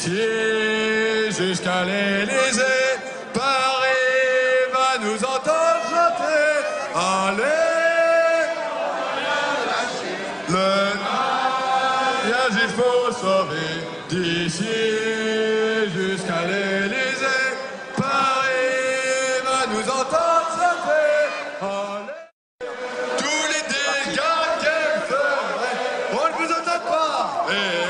D'ici jusqu'à l'Élysée, Paris va nous entendre chanter. Allez, le mariage il faut sauver. D'ici jusqu'à l'Élysée, Paris va nous entendre chanter. Allez, tous les dégâts qu'elle ferait, on ne vous entend pas.